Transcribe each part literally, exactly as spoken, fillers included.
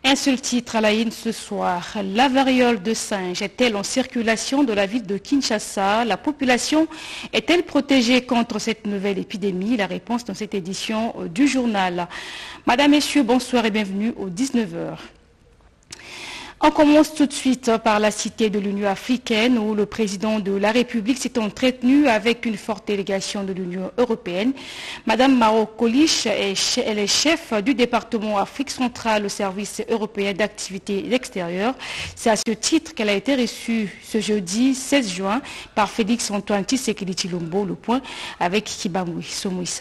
Un seul titre à la une ce soir. La variole de singe est-elle en circulation dans la ville de Kinshasa? La population est-elle protégée contre cette nouvelle épidémie? La réponse dans cette édition du journal. Madame, Messieurs, bonsoir et bienvenue aux dix-neuf heures. On commence tout de suite par la cité de l'Union africaine où le président de la République s'est entretenu avec une forte délégation de l'Union européenne. Madame Mao Kolich, elle est chef du département Afrique centrale au service européen d'activité extérieure. C'est à ce titre qu'elle a été reçue ce jeudi seize juin par Félix Antoine Tshisekedi Tshilombo. Le point avec Kibangui Somouissa.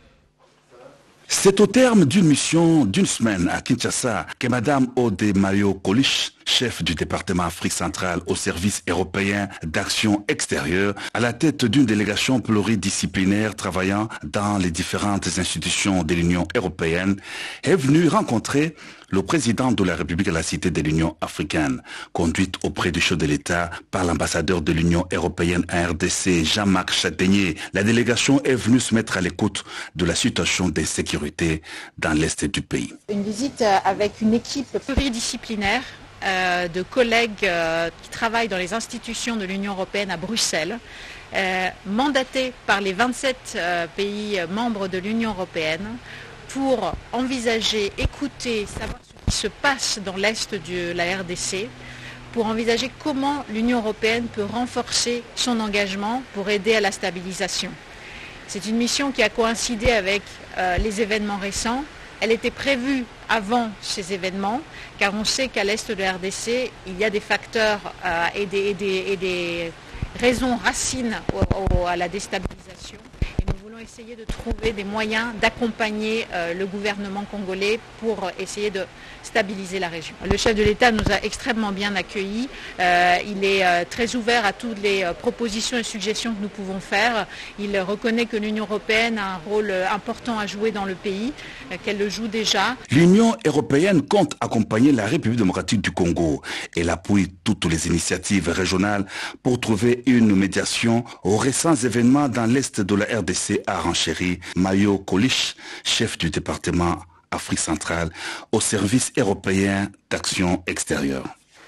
C'est au terme d'une mission d'une semaine à Kinshasa que Madame Ode Mayo Kolich, chef du département Afrique centrale au service européen d'action extérieure, à la tête d'une délégation pluridisciplinaire travaillant dans les différentes institutions de l'Union européenne, est venue rencontrer le président de la République à la Cité de l'Union africaine, conduite auprès du chef de l'État par l'ambassadeur de l'Union européenne à R D C, Jean-Marc Châtaignier. La délégation est venue se mettre à l'écoute de la situation de sécurité dans l'Est du pays. Une visite avec une équipe pluridisciplinaire euh, de collègues euh, qui travaillent dans les institutions de l'Union européenne à Bruxelles, euh, mandatés par les vingt-sept euh, pays membres de l'Union européenne, pour envisager, écouter, savoir ce qui se passe dans l'Est de la R D C, pour envisager comment l'Union européenne peut renforcer son engagement pour aider à la stabilisation. C'est une mission qui a coïncidé avec euh, les événements récents. Elle était prévue avant ces événements, car on sait qu'à l'Est de la R D C, il y a des facteurs euh, et, des, et, des, et des raisons racines au, au, à la déstabilisation. Essayer de trouver des moyens d'accompagner euh, le gouvernement congolais pour euh, essayer de stabiliser la région. Le chef de l'État nous a extrêmement bien accueillis. Euh, il est euh, très ouvert à toutes les euh, propositions et suggestions que nous pouvons faire. Il reconnaît que l'Union européenne a un rôle euh, important à jouer dans le pays, euh, qu'elle le joue déjà. L'Union européenne compte accompagner la République démocratique du Congo. Elle appuie toutes les initiatives régionales pour trouver une médiation aux récents événements dans l'Est de la R D C, a renchéri Mayo Kolich, chef du département Afrique centrale au service européen d'action extérieure.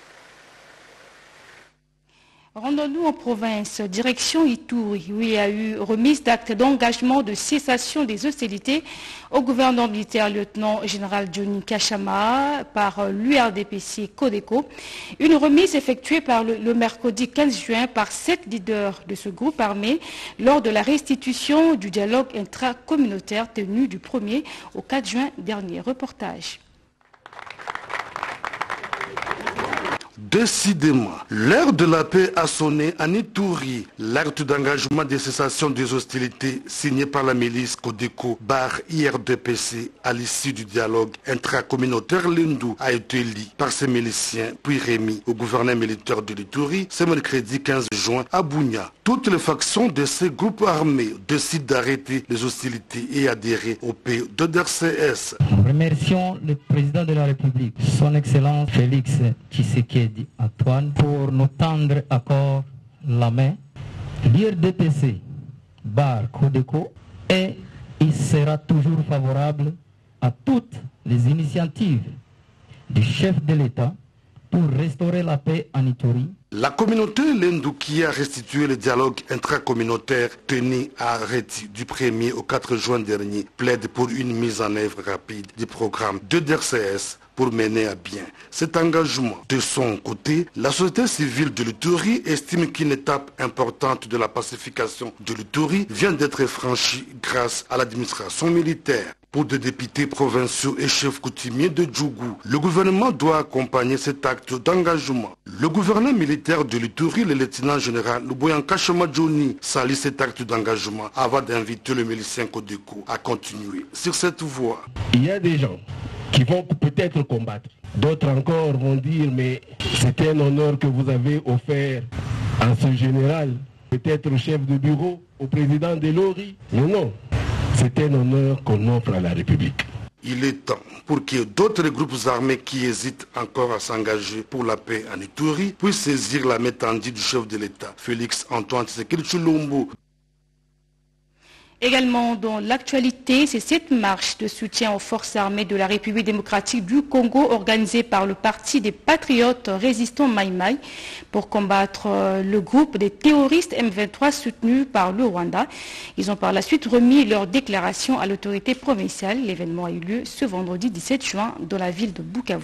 Rendons-nous en province, direction Ituri, où il y a eu remise d'actes d'engagement de cessation des hostilités au gouverneur militaire lieutenant général Johnny Kachama par l'U R D P C Codeco. Une remise effectuée par le, le mercredi quinze juin par sept leaders de ce groupe armé lors de la restitution du dialogue intracommunautaire tenu du premier au quatre juin dernier. Reportage. Décidément, l'heure de la paix a sonné en Ituri. L'acte d'engagement de cessation des hostilités signé par la milice Codeco barre I R D P C à l'issue du dialogue intracommunautaire Lindou a été lu par ces miliciens puis remis au gouverneur militaire de l'Ituri ce mercredi quinze juin à Bunia. Toutes les factions de ces groupes armés décident d'arrêter les hostilités et adhérer au P deux D R C S. Nous remercions le président de la République, son Excellence Félix Tshisekedi Antoine, pour nous tendre encore la main. L'I R D P C barre Codeco et il sera toujours favorable à toutes les initiatives du chef de l'État pour restaurer la paix en Ituri. La communauté Lindou qui a restitué le dialogue intracommunautaire tenu à Reti du premier au quatre juin dernier plaide pour une mise en œuvre rapide du programme deux D R C S pour mener à bien cet engagement. De son côté, la société civile de l'Ituri estime qu'une étape importante de la pacification de l'Ituri vient d'être franchie grâce à l'administration militaire. Pour des députés provinciaux et chefs coutumiers de Djougou, le gouvernement doit accompagner cet acte d'engagement. Le gouverneur militaire de l'Ituri, le lieutenant général Luboyan Kachama Johnny, salue cet acte d'engagement avant d'inviter le milicien Codeco à continuer sur cette voie. Il y a des gens qui vont peut-être combattre. D'autres encore vont dire, mais c'est un honneur que vous avez offert à ce général, peut-être au chef de bureau, au président de l'O R I. Mais non. C'est un honneur qu'on offre à la République. Il est temps pour que d'autres groupes armés qui hésitent encore à s'engager pour la paix en Ituri puissent saisir la main tendue du chef de l'État, Félix Antoine Tshisekedi Tshilombo. Également dans l'actualité, c'est cette marche de soutien aux forces armées de la République démocratique du Congo organisée par le Parti des Patriotes résistants Mai Mai pour combattre le groupe des terroristes M vingt-trois soutenus par le Rwanda. Ils ont par la suite remis leur déclaration à l'autorité provinciale. L'événement a eu lieu ce vendredi dix-sept juin dans la ville de Bukavu.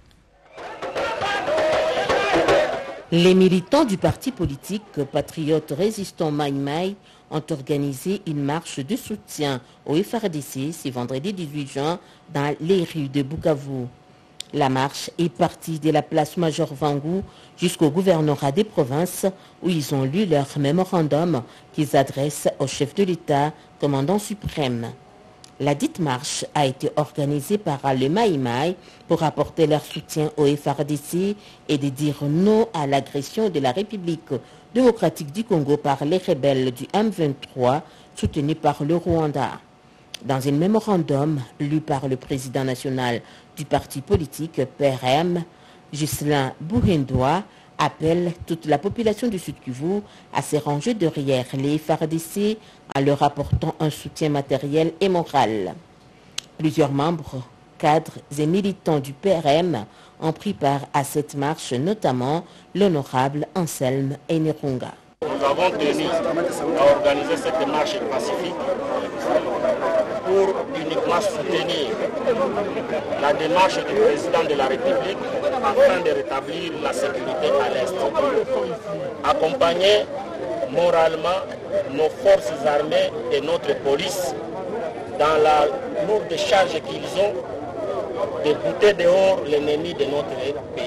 Les militants du parti politique Patriotes résistants Mai Mai ont organisé une marche de soutien au F R D C ce vendredi dix-huit juin dans les rues de Bukavu. La marche est partie de la place Major Vangu jusqu'au gouvernorat des provinces où ils ont lu leur mémorandum qu'ils adressent au chef de l'État, commandant suprême. La dite marche a été organisée par le Mai Mai pour apporter leur soutien au F R D C et de dire non à l'agression de la République démocratique du Congo par les rebelles du M vingt-trois soutenus par le Rwanda. Dans un mémorandum lu par le président national du parti politique P R M, Ghislain Bouhendoua, appelle toute la population du Sud Kivu à se ranger derrière les F R D C en leur apportant un soutien matériel et moral. Plusieurs membres, cadres et militants du P R M ont pris part à cette marche, notamment l'honorable Anselme Enerunga. Nous avons tenu à organiser cette marche pacifique pour uniquement soutenir la démarche du président de la République afin de rétablir la sécurité à l'Est. Accompagner moralement nos forces armées et notre police dans la lourde charge qu'ils ont de bouter dehors l'ennemi de notre pays.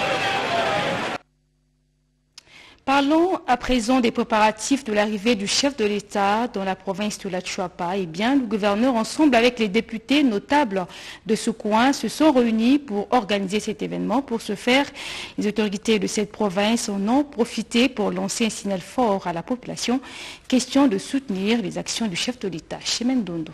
Parlons à présent des préparatifs de l'arrivée du chef de l'État dans la province de la Chuapa. Eh bien, le gouverneur, ensemble avec les députés notables de ce coin, se sont réunis pour organiser cet événement. Pour ce faire, les autorités de cette province en ont profité pour lancer un signal fort à la population. Question de soutenir les actions du chef de l'État, Chemen Dondo.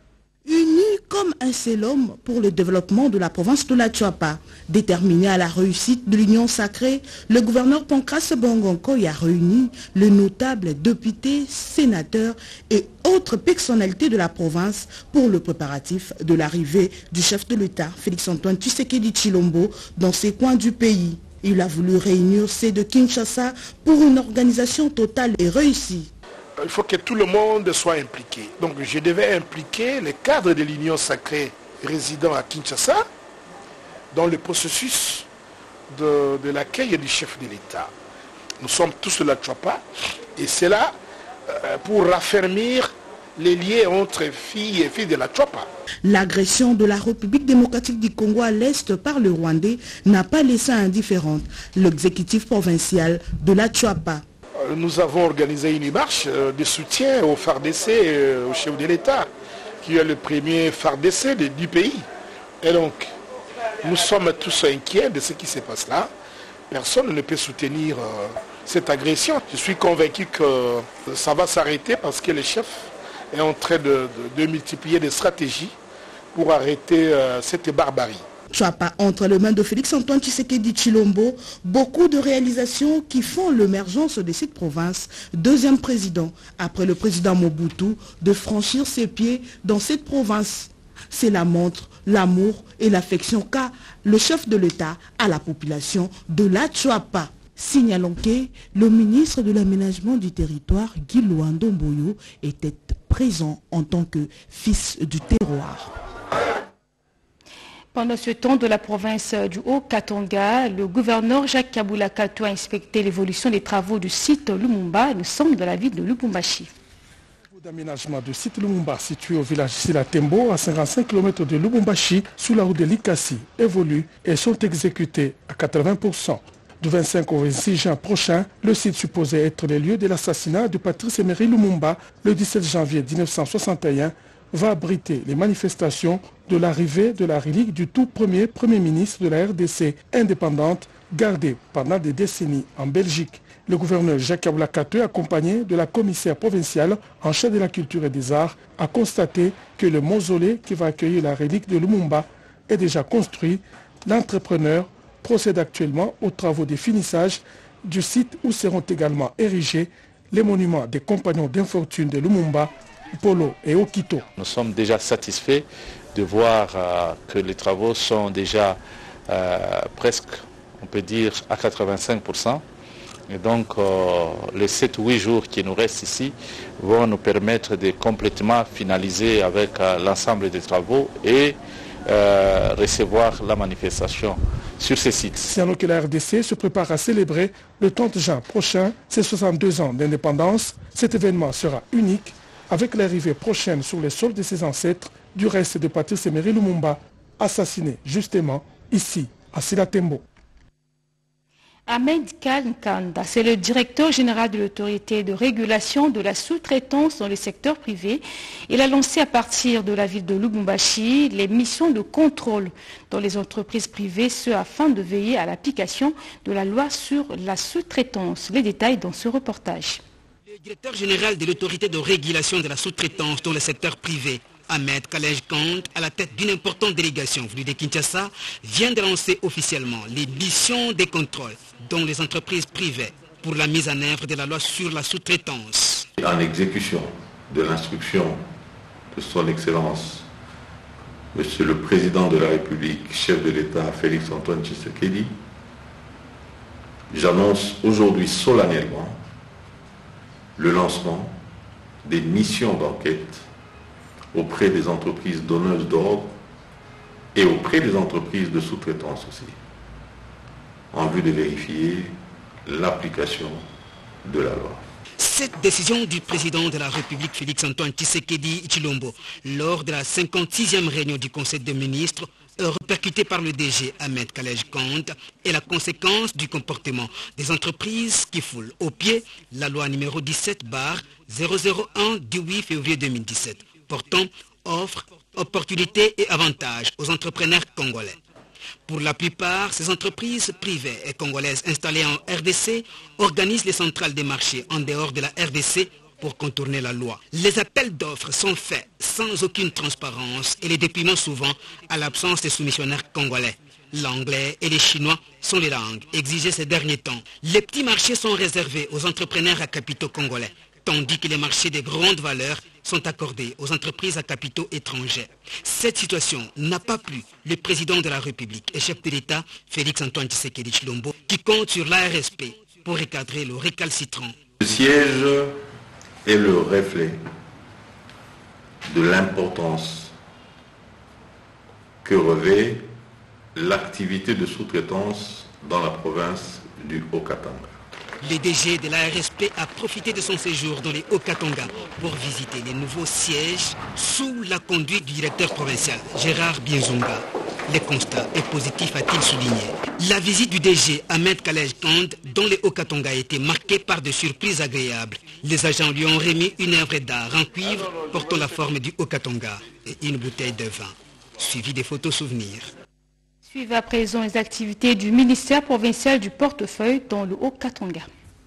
Unis comme un seul homme pour le développement de la province de la Chuapa. Déterminé à la réussite de l'union sacrée, le gouverneur Pancras Bongonkoy a réuni les notables députés, sénateurs et autres personnalités de la province pour le préparatif de l'arrivée du chef de l'État, Félix-Antoine Tshisekedi Tshilombo, dans ces coins du pays. Il a voulu réunir ceux de Kinshasa pour une organisation totale et réussie. Il faut que tout le monde soit impliqué. Donc je devais impliquer les cadres de l'Union sacrée résidant à Kinshasa dans le processus de, de l'accueil du chef de l'État. Nous sommes tous de la Chuapa et c'est là euh, pour raffermir les liens entre filles et filles de la Chuapa. L'agression de la République démocratique du Congo à l'Est par le Rwandais n'a pas laissé indifférente l'exécutif provincial de la Chuapa. Nous avons organisé une marche de soutien au F A R D C, au chef de l'État, qui est le premier F A R D C du pays. Et donc, nous sommes tous inquiets de ce qui se passe là. Personne ne peut soutenir cette agression. Je suis convaincu que ça va s'arrêter parce que le chef est en train de, de, de multiplier des stratégies pour arrêter cette barbarie. Chuapa entre les mains de Félix-Antoine Tshisekedi Tshilombo, beaucoup de réalisations qui font l'émergence de cette province, deuxième président, après le président Mobutu, de franchir ses pieds dans cette province. Cela montre l'amour et l'affection qu'a le chef de l'État à la population de la Chuapa. Signalons que le ministre de l'aménagement du territoire, Guy Luando-Mboyo, était présent en tant que fils du terroir. Pendant ce temps, de la province du Haut-Katanga, le gouverneur Jacques Kabula Kato a inspecté l'évolution des travaux du site Lumumba. Nous sommes dans la ville de Lubumbashi. D'aménagement du site Lumumba, situé au village Silatembo, à cinquante-cinq kilomètres de Lubumbashi, sous la route de Likasi, évoluent et sont exécutés à quatre-vingts pour cent. Du vingt-cinq au vingt-six juin prochain, le site supposé être le lieu de l'assassinat de Patrice Emery Lumumba le dix-sept janvier mille neuf cent soixante et un va abriter les manifestations de l'arrivée de la relique du tout premier Premier ministre de la R D C indépendante gardée pendant des décennies en Belgique. Le gouverneur Jacques Kabula Kato, accompagné de la commissaire provinciale en charge de la culture et des arts, a constaté que le mausolée qui va accueillir la relique de Lumumba est déjà construit. L'entrepreneur procède actuellement aux travaux de finissage du site où seront également érigés les monuments des compagnons d'infortune de Lumumba Polo et Okito. Nous sommes déjà satisfaits de voir euh, que les travaux sont déjà euh, presque, on peut dire, à quatre-vingt-cinq pour cent. Et donc, euh, les sept ou huit jours qui nous restent ici vont nous permettre de complètement finaliser avec euh, l'ensemble des travaux et euh, recevoir la manifestation sur ces sites. Sinon que la R D C se prépare à célébrer le trente juin prochain ses soixante-deux ans d'indépendance, cet événement sera unique avec l'arrivée prochaine sur les sols de ses ancêtres du reste de Patrice Emery Lumumba, assassiné justement ici à Sila Tembo. Ahmed Kankanda, c'est le directeur général de l'autorité de régulation de la sous-traitance dans le secteur privé. Il a lancé à partir de la ville de Lubumbashi les missions de contrôle dans les entreprises privées, ce afin de veiller à l'application de la loi sur la sous-traitance. Les détails dans ce reportage. Le directeur général de l'autorité de régulation de la sous-traitance dans le secteur privé, Ahmed Kalej Kand, à la tête d'une importante délégation venue de Kinshasa, vient de lancer officiellement les missions de contrôle dans les entreprises privées pour la mise en œuvre de la loi sur la sous-traitance. En exécution de l'instruction de son Excellence, Monsieur le Président de la République, chef de l'État Félix Antoine Tshisekedi, j'annonce aujourd'hui solennellement le lancement des missions d'enquête auprès des entreprises donneuses d'ordre et auprès des entreprises de sous-traitance aussi, en vue de vérifier l'application de la loi. Cette décision du président de la République Félix Antoine Tshisekedi Tshilombo lors de la cinquante-sixième réunion du Conseil des ministres répercutée par le D G Ahmed Kalej Kand est la conséquence du comportement des entreprises qui foulent au pied la loi numéro dix-sept barre zéro zéro un du huit février deux mille dix-sept portant offres, opportunités et avantages aux entrepreneurs congolais. Pour la plupart, ces entreprises privées et congolaises installées en R D C organisent les centrales des marchés en dehors de la R D C pour contourner la loi. Les appels d'offres sont faits sans aucune transparence et les dépouillements souvent à l'absence des soumissionnaires congolais. L'anglais et les chinois sont les langues exigées ces derniers temps. Les petits marchés sont réservés aux entrepreneurs à capitaux congolais, tandis que les marchés de grandes valeurs sont accordés aux entreprises à capitaux étrangers. Cette situation n'a pas plu le président de la République et chef de l'État, Félix Antoine Tshisekedi Tshilombo, qui compte sur l'A R S P pour recadrer le récalcitrant. Le siège est le reflet de l'importance que revêt l'activité de sous-traitance dans la province du Haut-Katanga. Le D G de l'A R S P a profité de son séjour dans les Hauts-Katanga pour visiter les nouveaux sièges sous la conduite du directeur provincial Gérard Bienzonga. Le constat est positif, a-t-il souligné. La visite du D G Ahmed Kalej Kand dans les Hauts-Katanga a été marquée par de surprises agréables. Les agents lui ont remis une œuvre d'art en cuivre portant la forme du Haut-Katanga et une bouteille de vin, suivi des photos souvenirs. Suivez à présent les activités du ministère provincial du portefeuille dans le Haut-Katanga.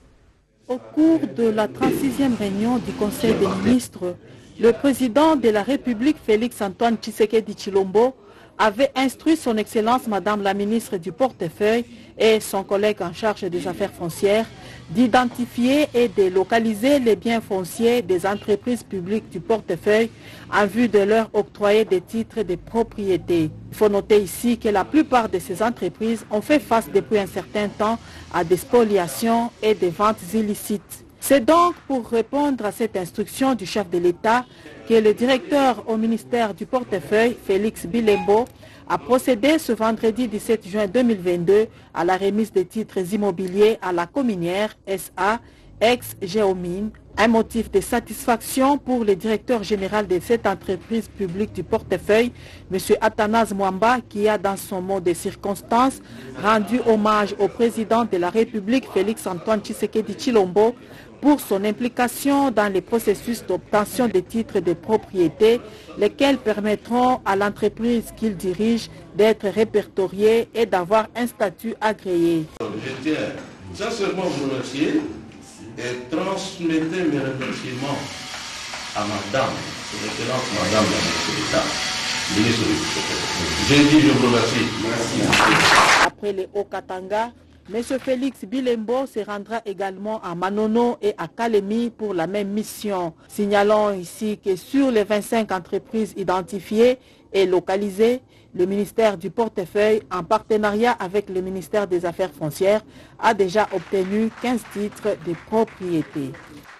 Au cours de la trente-sixième réunion du Conseil des ministres, le président de la République Félix Antoine Tshisekedi Tshilombo avait instruit son Excellence Madame la ministre du portefeuille et son collègue en charge des affaires foncières d'identifier et de localiser les biens fonciers des entreprises publiques du portefeuille en vue de leur octroyer des titres de propriété. Il faut noter ici que la plupart de ces entreprises ont fait face depuis un certain temps à des spoliations et des ventes illicites. C'est donc pour répondre à cette instruction du chef de l'État que le directeur au ministère du portefeuille, Félix Bilembo, a procédé ce vendredi dix-sept juin deux mille vingt-deux à la remise des titres immobiliers à la Cominière S A, ex-Géomine, un motif de satisfaction pour le directeur général de cette entreprise publique du portefeuille, M. Athanase Mwamba, qui a dans son mot de circonstance rendu hommage au président de la République, Félix Antoine Tshisekedi Tshilombo, pour son implication dans les processus d'obtention des titres de propriété, lesquels permettront à l'entreprise qu'il dirige d'être répertoriée et d'avoir un statut agréé. Je tiens sincèrement vous remercier et transmettez mes remerciements à Madame, son Excellence Madame la ministre de l'État, ministre du Portefeuille. Je dis, je vous remercie. Merci. Après les Hauts-Katanga, M. Félix Bilembo se rendra également à Manono et à Kalemi pour la même mission. Signalons ici que sur les vingt-cinq entreprises identifiées et localisées, le ministère du Portefeuille, en partenariat avec le ministère des Affaires foncières, a déjà obtenu quinze titres de propriété.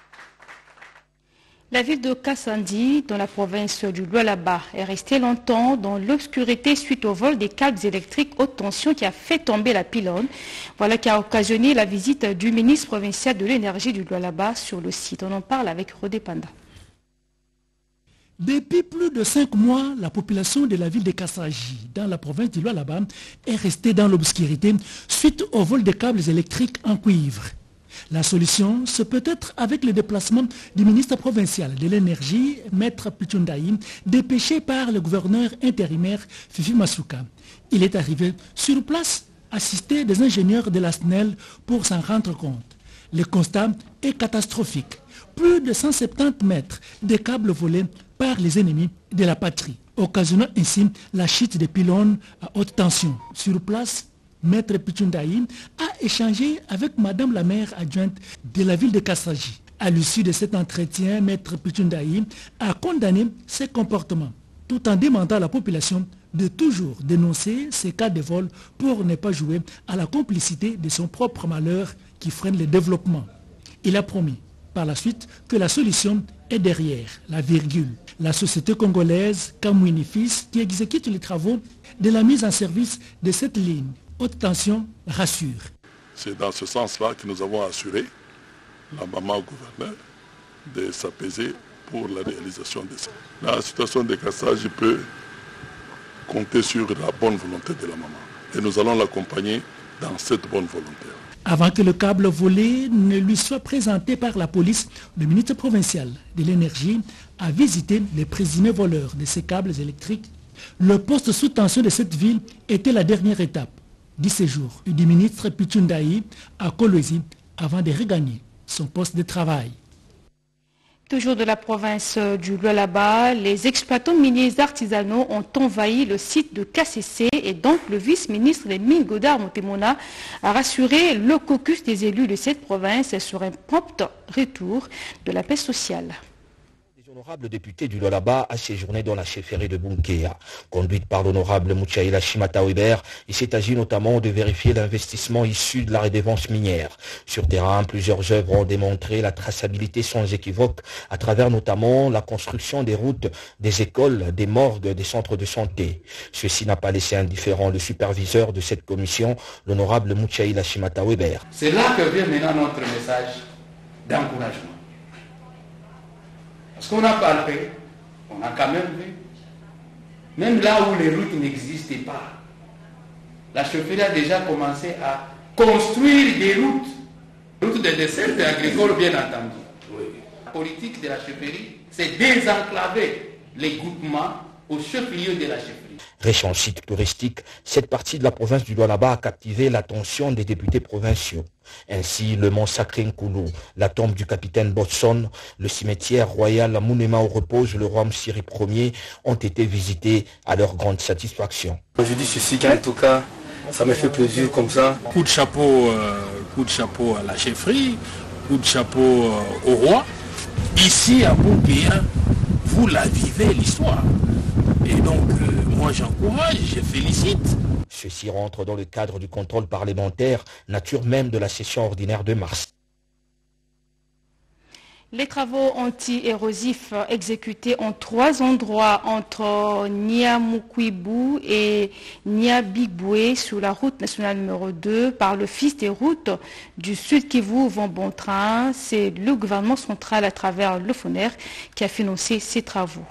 La ville de Kassandi, dans la province du Lualaba, est restée longtemps dans l'obscurité suite au vol des câbles électriques haute tension qui a fait tomber la pylône. Voilà qui a occasionné la visite du ministre provincial de l'énergie du Lualaba sur le site. On en parle avec Rodé Panda. Depuis plus de cinq mois, la population de la ville de Kassaji, dans la province du Lualaba, est restée dans l'obscurité suite au vol des câbles électriques en cuivre. La solution, c'est peut-être avec le déplacement du ministre provincial de l'énergie, Maître Pichundaï, dépêché par le gouverneur intérimaire Fifi Masuka. Il est arrivé sur place, assisté des ingénieurs de la S N E L pour s'en rendre compte. Le constat est catastrophique. Plus de cent soixante-dix mètres de câbles volés par les ennemis de la patrie, occasionnant ainsi la chute des pylônes à haute tension. Sur place, Maître Pichundaï a échangé avec Madame la maire adjointe de la ville de Kassaji. À l'issue de cet entretien, Maître Pichundaï a condamné ces comportements, tout en demandant à la population de toujours dénoncer ces cas de vol pour ne pas jouer à la complicité de son propre malheur qui freine le développement. Il a promis par la suite que la solution est derrière la virgule. La société congolaise Kamwini Fils, qui exécute les travaux de la mise en service de cette ligne haute tension, rassure. C'est dans ce sens-là que nous avons assuré la maman gouverneur de s'apaiser pour la réalisation de ça. La situation de Kassaji peut compter sur la bonne volonté de la maman. Et nous allons l'accompagner dans cette bonne volonté. Avant que le câble volé ne lui soit présenté par la police, le ministre provincial de l'énergie a visité les présumés voleurs de ces câbles électriques. Le poste sous tension de cette ville était la dernière étape du séjour du ministre Pichundaï à Kolwezi avant de regagner son poste de travail. Toujours de la province du Lualaba, les exploitants miniers artisanaux ont envahi le site de K C C et donc le vice-ministre des Mines Godard Montemona a rassuré le caucus des élus de cette province sur un prompt retour de la paix sociale. L'honorable député du Lualaba a séjourné dans la chefferie de Bunkea. Conduite par l'honorable Muchaila Shimata-Weber, il s'est agi notamment de vérifier l'investissement issu de la redevance minière. Sur terrain, plusieurs œuvres ont démontré la traçabilité sans équivoque à travers notamment la construction des routes, des écoles, des morgues, des centres de santé. Ceci n'a pas laissé indifférent le superviseur de cette commission, l'honorable Muchaila Shimata-Weber. C'est là que vient maintenant notre message d'encouragement. Parce qu'on a palpé, on a quand même vu, même là où les routes n'existaient pas, la chefferie a déjà commencé à construire des routes, routes de dessert et agricoles bien entendu. Oui. La politique de la chefferie, c'est désenclaver les groupements au chef-lieu de la chefferie. Riche en sites touristiques, cette partie de la province du Lualaba a captivé l'attention des députés provinciaux. Ainsi, le mont Sacré Nkoulou, la tombe du capitaine Botson, le cimetière royal Monument où repose le roi Msiri Ier ont été visités à leur grande satisfaction. Je dis ceci qu'en tout cas, ça me fait plaisir comme ça. Coup de chapeau, euh, coup de chapeau à la chefferie, coup de chapeau euh, au roi. Ici à Bunkea, vous la vivez l'histoire. Et donc, euh, moi j'encourage, je félicite. Ceci rentre dans le cadre du contrôle parlementaire, nature même de la session ordinaire de mars. Les travaux anti-érosifs exécutés en trois endroits entre Niamukwibu et Niabigwe sur la route nationale numéro deux par l'Office des routes du Sud Kivu Vent Bon Train, c'est le gouvernement central à travers le FONER qui a financé ces travaux.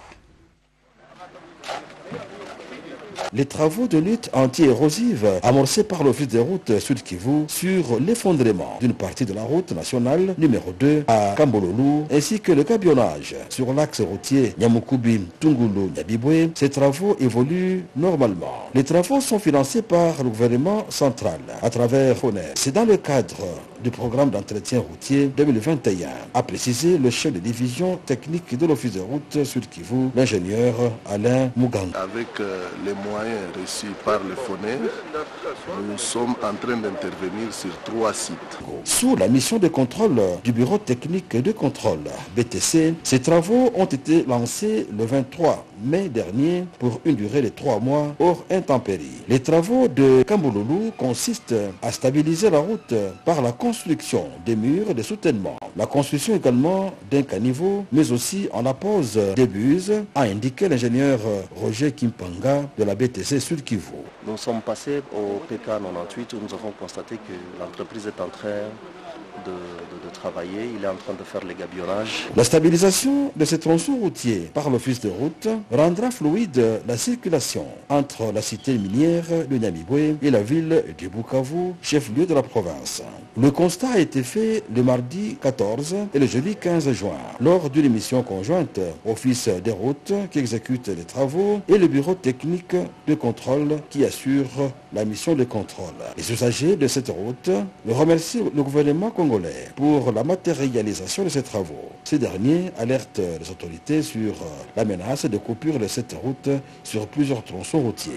Les travaux de lutte anti-érosive amorcés par l'Office des routes Sud Kivu sur l'effondrement d'une partie de la route nationale numéro deux à Kambololu ainsi que le cabionnage sur l'axe routier Nyamukubi-Tungulu-Nyabibwe, ces travaux évoluent normalement. Les travaux sont financés par le gouvernement central à travers FONER. C'est dans le cadre du programme d'entretien routier deux mille vingt et un, a précisé le chef de division technique de l'Office de route Sud Kivu, l'ingénieur Alain Muganga. Avec euh, les moyens reçus par le F O N E R, nous sommes en train d'intervenir sur trois sites. Sous la mission de contrôle du Bureau technique de contrôle B T C, ces travaux ont été lancés le vingt-trois mai dernier pour une durée de trois mois hors intempéries. Les travaux de Kambololu consistent à stabiliser la route par la construction des murs de soutènement, la construction également d'un caniveau, mais aussi en la pose des buses, a indiqué l'ingénieur Roger Kimpanga de la B T C Sud Kivu. Nous sommes passés au P K quatre-vingt-dix-huit où nous avons constaté que l'entreprise est en train de, de, de travailler, il est en train de faire les gabillages. La stabilisation de ces tronçons routiers par l'office de route rendra fluide la circulation entre la cité minière de Nyamibwe et la ville de Bukavu, chef-lieu de la province. Le constat a été fait le mardi quatorze et le jeudi quinze juin, lors d'une émission conjointe Office des routes qui exécute les travaux et le bureau technique de contrôle qui assure la mission de contrôle. Les usagers de cette route remercient le gouvernement congolais pour la matérialisation de ces travaux. Ces derniers alertent les autorités sur la menace de coupure de cette route sur plusieurs tronçons routiers.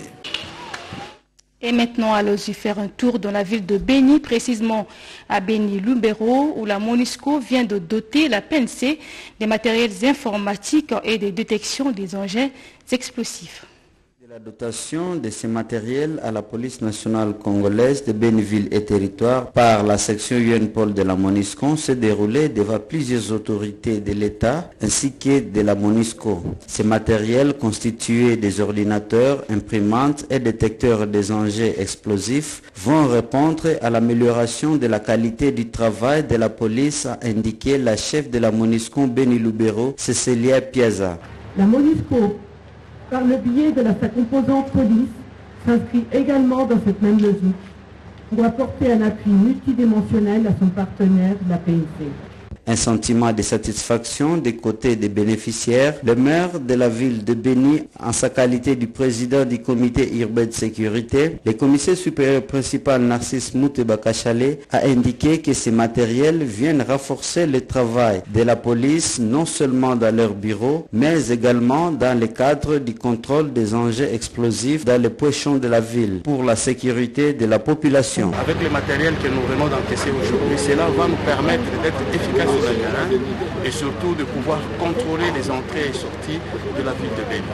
Et maintenant, allons y faire un tour dans la ville de Beni, précisément à Beni-Lumbero, où la MONUSCO vient de doter la P N C des matériels informatiques et des détections des engins explosifs. La dotation de ces matériels à la police nationale congolaise de Béniville et territoire par la section U N P O L de la MONUSCO s'est déroulée devant plusieurs autorités de l'État ainsi que de la MONUSCO. Ces matériels constitués des ordinateurs, imprimantes et détecteurs des engins explosifs vont répondre à l'amélioration de la qualité du travail de la police, a indiqué la chef de la MONUSCO Beni-Lubero, Cécilia Piazza. La MONUSCO, par le biais de la, sa composante police, s'inscrit également dans cette même logique pour apporter un appui multidimensionnel à son partenaire, la P N C. Un sentiment de satisfaction des côtés des bénéficiaires. Le maire de la ville de Beni, en sa qualité du président du comité urbain de sécurité, le commissaire supérieur principal Narcisse Mouteba Kachale a indiqué que ces matériels viennent renforcer le travail de la police, non seulement dans leur bureau, mais également dans le cadre du contrôle des engins explosifs dans les pochons de la ville, pour la sécurité de la population. Avec le matériel que nous venons d'encaisser aujourd'hui, cela va nous permettre d'être efficaces sur le terrain et surtout de pouvoir contrôler les entrées et sorties de la ville de Beni.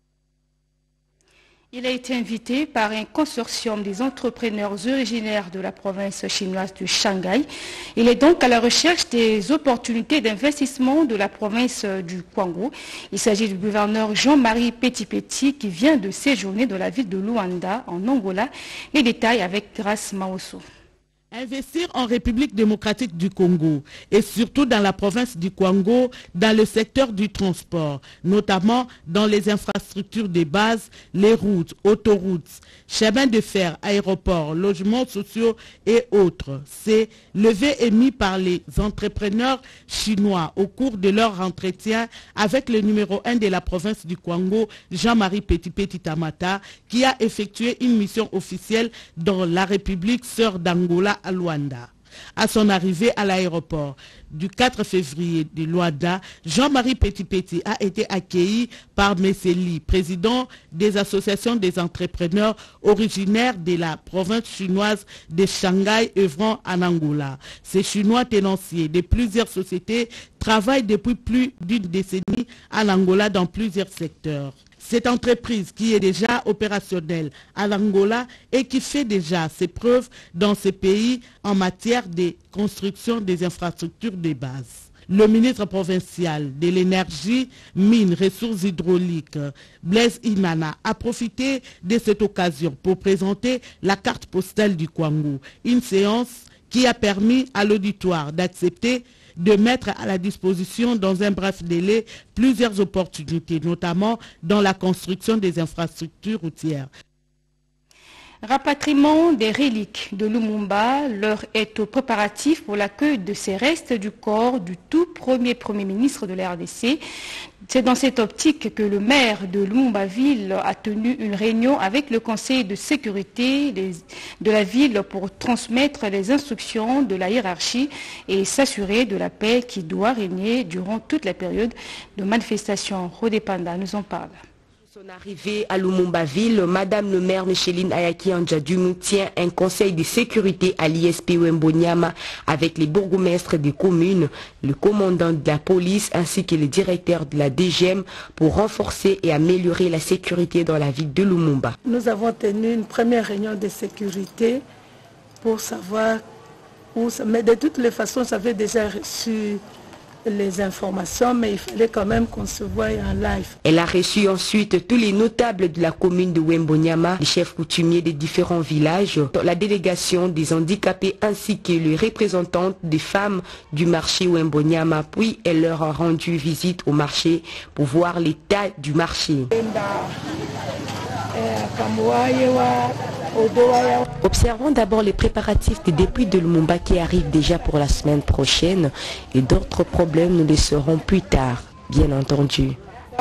Il a été invité par un consortium des entrepreneurs originaires de la province chinoise du Shanghai. Il est donc à la recherche des opportunités d'investissement de la province du Kwango. Il s'agit du gouverneur Jean-Marie Petit-Petit qui vient de séjourner dans la ville de Luanda en Angola. Les détails avec Grace Maosso. Investir en République démocratique du Congo et surtout dans la province du Kwango, dans le secteur du transport, notamment dans les infrastructures de base, les routes, autoroutes, chemins de fer, aéroports, logements sociaux et autres. C'est levé émis par les entrepreneurs chinois au cours de leur entretien avec le numéro un de la province du Kwango, Jean-Marie Petit-Petit Tamata, qui a effectué une mission officielle dans la République sœur d'Angola à Luanda. À son arrivée à l'aéroport du quatre février de Luanda, Jean-Marie Petit-Petit a été accueilli par Messeli, président des associations des entrepreneurs originaires de la province chinoise de Shanghai œuvrant en Angola. Ces Chinois tenanciers de plusieurs sociétés travaillent depuis plus d'une décennie en Angola dans plusieurs secteurs. Cette entreprise qui est déjà opérationnelle à l'Angola et qui fait déjà ses preuves dans ce pays en matière de construction des infrastructures de base. Le ministre provincial de l'énergie, mines, ressources hydrauliques, Blaise Inana, a profité de cette occasion pour présenter la carte postale du Kwango, une séance qui a permis à l'auditoire d'accepter de mettre à la disposition dans un bref délai plusieurs opportunités, notamment dans la construction des infrastructures routières. Rapatriement des reliques de Lumumba, l'heure est au préparatif pour l'accueil de ces restes du corps du tout premier Premier ministre de la R D C. C'est dans cette optique que le maire de Lumumba-Ville a tenu une réunion avec le conseil de sécurité de la ville pour transmettre les instructions de la hiérarchie et s'assurer de la paix qui doit régner durant toute la période de manifestation. Rodé Panda nous en parle. Son arrivée à Lumumba-Ville, Madame le maire Micheline Ayaki Andjadumou tient un conseil de sécurité à l'I S P Wembonyama avec les bourgmestres des communes, le commandant de la police ainsi que le directeur de la D G M pour renforcer et améliorer la sécurité dans la ville de Lumumba. Nous avons tenu une première réunion de sécurité pour savoir où ça... Mais de toutes les façons, j'avais déjà reçu les informations, mais il fallait quand même qu'on se voie en live. Elle a reçu ensuite tous les notables de la commune de Wembonyama, les chefs coutumiers des différents villages, la délégation des handicapés ainsi que les représentantes des femmes du marché Wembonyama. Puis elle leur a rendu visite au marché pour voir l'état du marché. Observons d'abord les préparatifs des dépuis de Lumumba qui arrivent déjà pour la semaine prochaine et d'autres problèmes nous les saurons plus tard, bien entendu.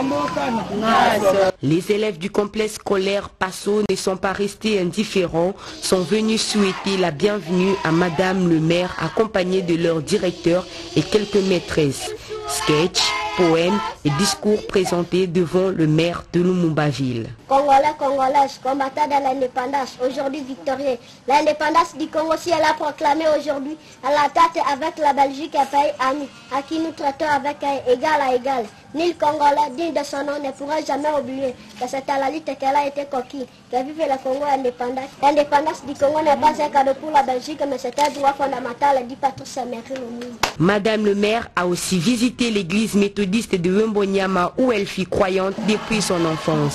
Les élèves du complexe scolaire Passo ne sont pas restés indifférents, sont venus souhaiter la bienvenue à Madame le maire accompagnée de leur directeur et quelques maîtresses. Sketch, poèmes et discours présentés devant le maire de Lumumba-Ville. Congolais, Congolaises, combattants de l'indépendance, aujourd'hui victorieux. L'indépendance du Congo, si elle a proclamé aujourd'hui, à la tête avec la Belgique, un pays ami, à qui nous traitons avec un égal à égal. Ni le Congolais, digne de son nom, ne pourra jamais oublier que c'est à la lutte qu'elle a été conquise, que vive le Congo indépendant. L'indépendance du Congo n'est pas un cadeau pour la Belgique, mais c'est un droit fondamental dit par tous ses mairies au monde. Madame le maire a aussi visité l'église méthodiste de Wembonyama où elle fut croyante depuis son enfance.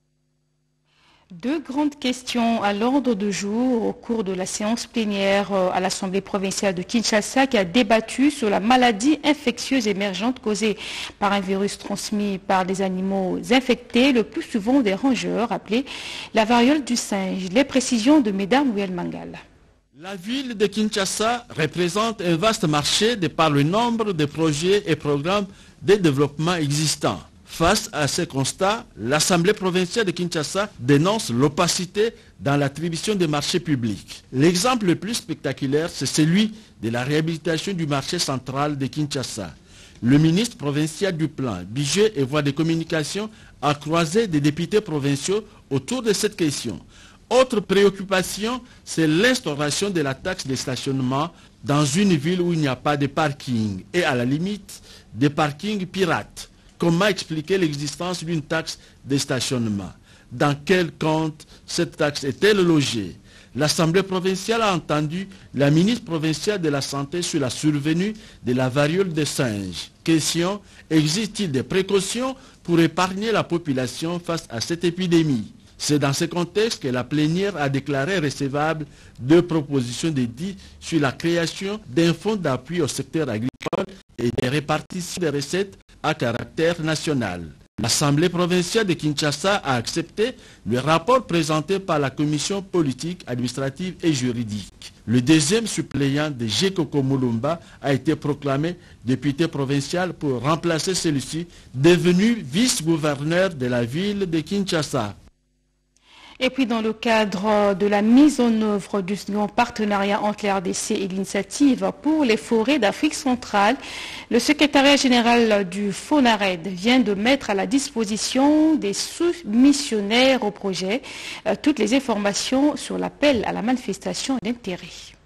Deux grandes questions à l'ordre du jour au cours de la séance plénière à l'Assemblée provinciale de Kinshasa qui a débattu sur la maladie infectieuse émergente causée par un virus transmis par des animaux infectés, le plus souvent des rongeurs, appelée la variole du singe. Les précisions de Mesdames Ouel Mangal. La ville de Kinshasa représente un vaste marché de par le nombre de projets et programmes de développement existants. Face à ces constats, l'Assemblée provinciale de Kinshasa dénonce l'opacité dans l'attribution des marchés publics. L'exemple le plus spectaculaire, c'est celui de la réhabilitation du marché central de Kinshasa. Le ministre provincial du Plan, Budget et Voies de communication a croisé des députés provinciaux autour de cette question. Autre préoccupation, c'est l'instauration de la taxe de stationnement dans une ville où il n'y a pas de parking et à la limite des parkings pirates. Comment expliquer l'existence d'une taxe de stationnement? Dans quel compte cette taxe est-elle logée? L'Assemblée provinciale a entendu la ministre provinciale de la Santé sur la survenue de la variole des singes. Question, existe-t-il des précautions pour épargner la population face à cette épidémie? C'est dans ce contexte que la plénière a déclaré recevable deux propositions de dit sur la création d'un fonds d'appui au secteur agricole et des répartitions des recettes à caractère national. L'Assemblée provinciale de Kinshasa a accepté le rapport présenté par la commission politique, administrative et juridique. Le deuxième suppléant de Gekoko Mulumba a été proclamé député provincial pour remplacer celui-ci, devenu vice-gouverneur de la ville de Kinshasa. Et puis dans le cadre de la mise en œuvre du second partenariat entre la R D C et l'Initiative pour les forêts d'Afrique centrale, le secrétariat général du FONARED vient de mettre à la disposition des soumissionnaires au projet euh, toutes les informations sur l'appel à la manifestation d'intérêt.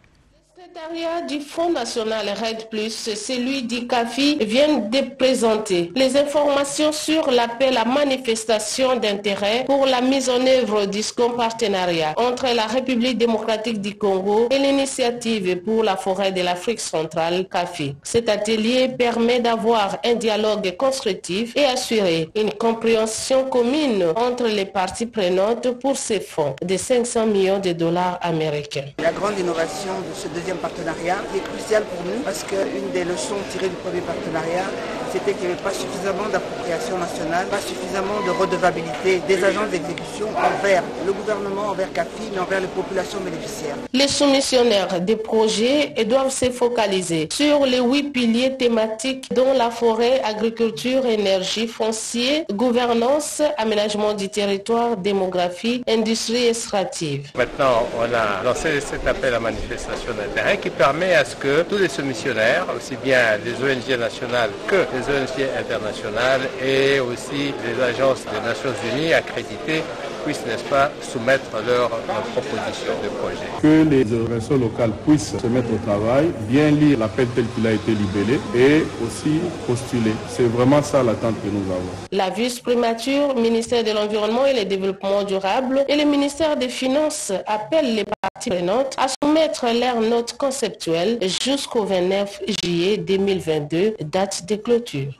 Le secrétariat du Fonds national RED plus, celui du CAFI, vient de présenter les informations sur l'appel à manifestation d'intérêt pour la mise en œuvre du second partenariat entre la République démocratique du Congo et l'Initiative pour la forêt de l'Afrique centrale, CAFI. Cet atelier permet d'avoir un dialogue constructif et assurer une compréhension commune entre les parties prenantes pour ces fonds de cinq cents millions de dollars américains. La grande innovation de ce deuxième partenariat qui est crucial pour nous parce qu'une des leçons tirées du premier partenariat, c'était qu'il n'y avait pas suffisamment d'appropriation nationale, pas suffisamment de redevabilité des agences d'exécution envers le gouvernement, envers CAFI, mais envers les populations bénéficiaires. Les soumissionnaires des projets doivent se focaliser sur les huit piliers thématiques dont la forêt, agriculture, énergie, foncier, gouvernance, aménagement du territoire, démographie, industrie extractive. Maintenant, on a lancé cet appel à manifestation d'intérêt qui permet à ce que tous les soumissionnaires, aussi bien les O N G nationales que les O N G internationales et aussi les agences des Nations Unies accréditées puissent, n'est-ce pas, soumettre leurs propositions de projet. Que les organisations locales puissent se mettre au travail, bien lire l'appel tel qu'il a été libellé et aussi postuler. C'est vraiment ça l'attente que nous avons. La vice-primature, ministère de l'Environnement et le Développement durable et le ministère des Finances appellent les parties prenantes à soumettre leurs notes conceptuelles jusqu'au vingt-neuf juillet deux mille vingt-deux, date de clôture.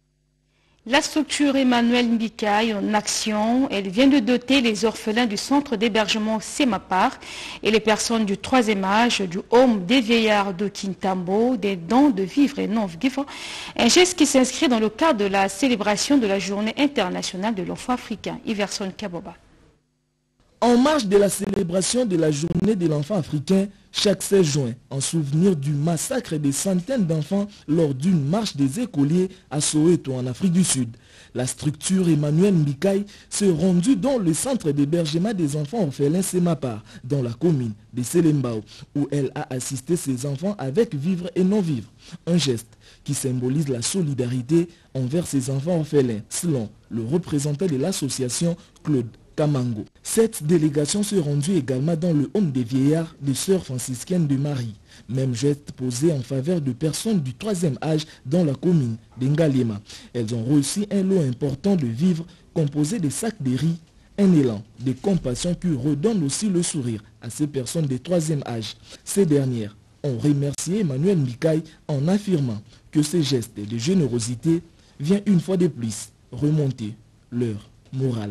La structure Emmanuel Mbikaï en action, elle vient de doter les orphelins du centre d'hébergement Semapar et les personnes du troisième âge du Home des vieillards de Kintambo des dons de vivres et non-vivres, un geste qui s'inscrit dans le cadre de la célébration de la journée internationale de l'enfant africain. Iverson Kaboba. En marge de la célébration de la journée de l'enfant africain, chaque seize juin, en souvenir du massacre des centaines d'enfants lors d'une marche des écoliers à Soweto en Afrique du Sud. La structure Emmanuel Mbikaï s'est rendue dans le centre d'hébergement des enfants orphelins Semapar, dans la commune de Selembao, où elle a assisté ses enfants avec vivre et non-vivre. Un geste qui symbolise la solidarité envers ces enfants orphelins, selon le représentant de l'association Claude Kamango. Cette délégation s'est rendue également dans le home des vieillards des sœurs franciscaines de Marie. Même geste posé en faveur de personnes du troisième âge dans la commune d'Ngalema. Elles ont reçu un lot important de vivres composé de sacs de riz, un élan de compassion qui redonne aussi le sourire à ces personnes de troisième âge. Ces dernières ont remercié Emmanuel Mbikaï en affirmant que ces gestes de générosité viennent une fois de plus remonter leur morale.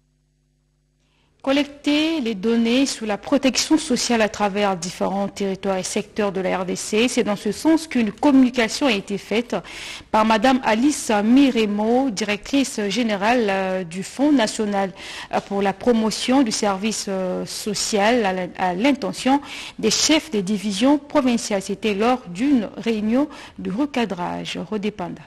Collecter les données sur la protection sociale à travers différents territoires et secteurs de la R D C, c'est dans ce sens qu'une communication a été faite par Madame Alice Miremo, directrice générale du Fonds national pour la promotion du service social à l'intention des chefs des divisions provinciales. C'était lors d'une réunion de recadrage. Rodépanda.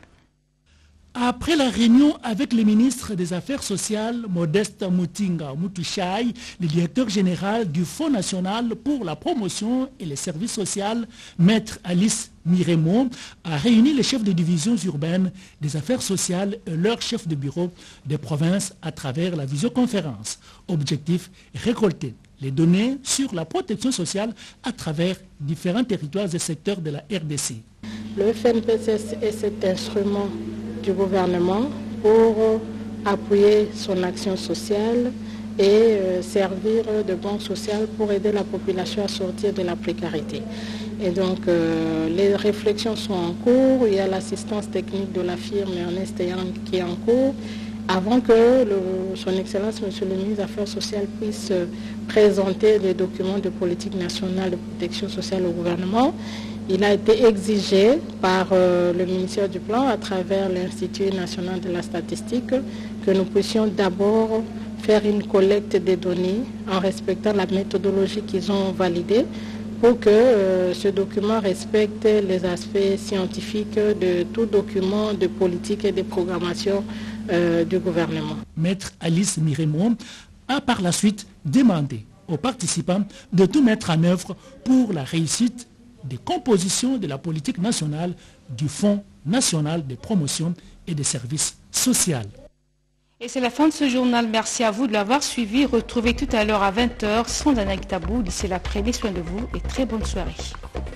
Après la réunion avec le ministre des Affaires sociales, Modeste Mutinga Mutushai, le directeur général du Fonds national pour la promotion et les services sociaux, Maître Alice Miremo, a réuni les chefs de divisions urbaines des affaires sociales et leurs chefs de bureau des provinces à travers la visioconférence. Objectif, récolter les données sur la protection sociale à travers différents territoires et secteurs de la R D C. Le F N P C S est cet instrument du gouvernement pour appuyer son action sociale et euh, servir de banque sociale pour aider la population à sortir de la précarité. Et donc euh, les réflexions sont en cours, il y a l'assistance technique de la firme Ernest Young qui est en cours, avant que le, son Excellence Monsieur le ministre des Affaires sociales puisse euh, présenter les documents de politique nationale de protection sociale au gouvernement. Il a été exigé par euh, le ministère du Plan à travers l'Institut national de la statistique que nous puissions d'abord faire une collecte des données en respectant la méthodologie qu'ils ont validée pour que euh, ce document respecte les aspects scientifiques de tout document de politique et de programmation euh, du gouvernement. Maître Alice Miremo a par la suite demandé aux participants de tout mettre en œuvre pour la réussite des compositions de la politique nationale du Fonds national de promotion et des services sociaux. Et c'est la fin de ce journal. Merci à vous de l'avoir suivi. Retrouvez tout à l'heure à vingt heures sans Anna Tabou. D'ici là, prenez soin de vous et très bonne soirée.